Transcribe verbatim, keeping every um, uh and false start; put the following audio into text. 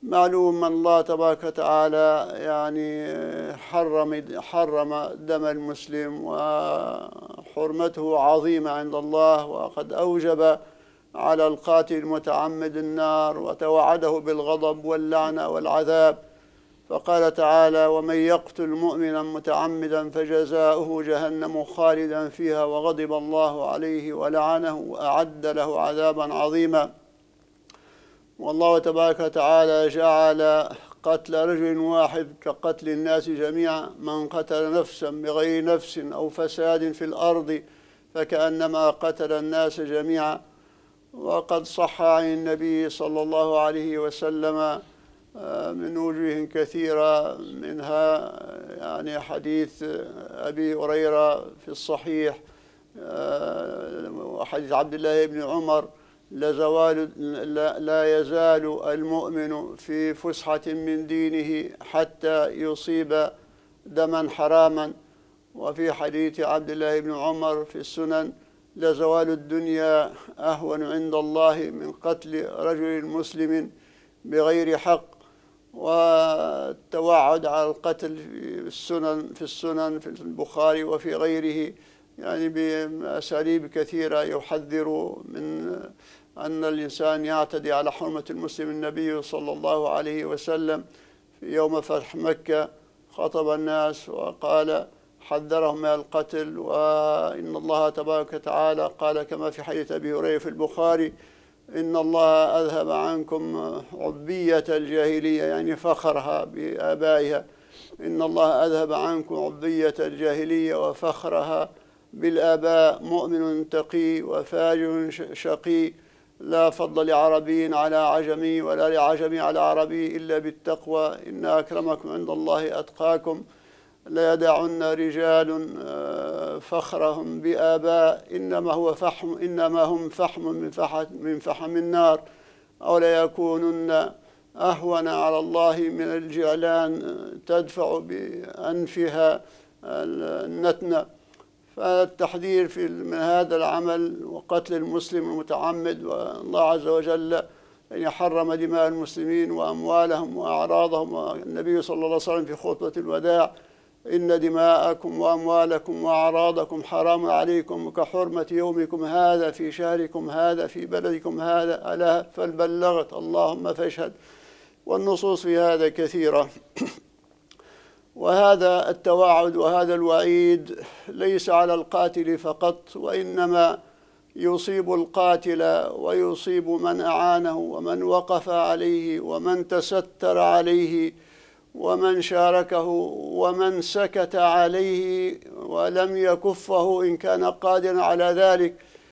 معلوم أن الله تبارك وتعالى يعني حرم حرم دم المسلم، وحرمته عظيمة عند الله، وقد أوجب على القاتل المتعمد النار، وتوعده بالغضب واللعنة والعذاب، فقال تعالى: ومن يقتل مؤمنا متعمدا فجزاؤه جهنم خالدا فيها وغضب الله عليه ولعنه وأعد له عذابا عظيما. والله تبارك وتعالى جعل قتل رجل واحد كقتل الناس جميعا، من قتل نفسا بغير نفس أو فساد في الأرض فكأنما قتل الناس جميعا. وقد صح عن النبي صلى الله عليه وسلم من وجوه كثيرة، منها يعني حديث أبي هريرة في الصحيح، وحديث عبد الله بن عمر: لا, زوال لا, لا يزال المؤمن في فسحة من دينه حتى يصيب دما حراما. وفي حديث عبد الله بن عمر في السنن: لزوال الدنيا أهون عند الله من قتل رجل مسلم بغير حق. والتوعد على القتل في السنن في السنن في البخاري وفي غيره يعني بأساليب كثيرة يحذر من أن الإنسان يعتدي على حرمة المسلم. النبي صلى الله عليه وسلم في يوم فتح مكة خطب الناس وقال: حذرهم من القتل، وإن الله تبارك وتعالى قال كما في حديث أبي هريرة في البخاري: إن الله أذهب عنكم عبية الجاهلية، يعني فخرها بآبائها. إن الله أذهب عنكم عبية الجاهلية وفخرها بالآباء. مؤمن تقي وفاجر شقي، لا فضل لعربي على عجمي ولا لعجمي على عربي إلا بالتقوى، إن أكرمكم عند الله أتقاكم. لا يدعن رجال فخرهم بآباء، إنما هو فحم إنما هم فحم من فحم من فحم النار، أو لا يكونن أهون على الله من الجعلان تدفع بأنفها النتنة. فالتحذير في من هذا العمل وقتل المسلم المتعمد، والله عز وجل يعني حرم دماء المسلمين وأموالهم وأعراضهم. والنبي صلى الله عليه وسلم في خطبة الوداع: إن دماءكم وأموالكم وأعراضكم حرام عليكم كحرمة يومكم هذا في شهركم هذا في بلدكم هذا، ألا فالبلغت اللهم فاشهد. والنصوص في هذا كثيرة. وهذا التوعد وهذا الوعيد ليس على القاتل فقط، وإنما يصيب القاتل ويصيب من أعانه ومن وقف عليه ومن تستر عليه ومن شاركه ومن سكت عليه ولم يكفه إن كان قادرا على ذلك.